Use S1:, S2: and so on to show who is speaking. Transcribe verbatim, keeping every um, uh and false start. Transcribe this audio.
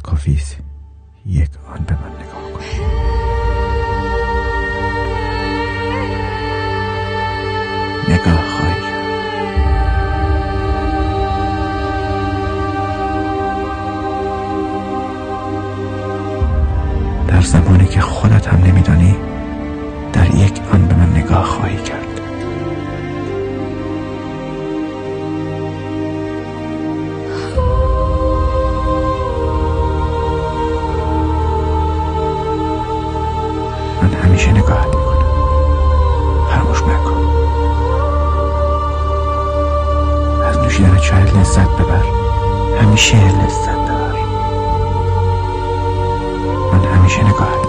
S1: کافی است یک آن به من نگاه کن. نگاه خواهی کرد. در زمانی که خودت هم نمیدانی در یک آن به من نگاه خواهی کرد. من همیشه نگاهت میکنم. فراموش نکن. از نوشیدن چای لذت ببر. همیشه لذت ببر. من همیشه نگاهت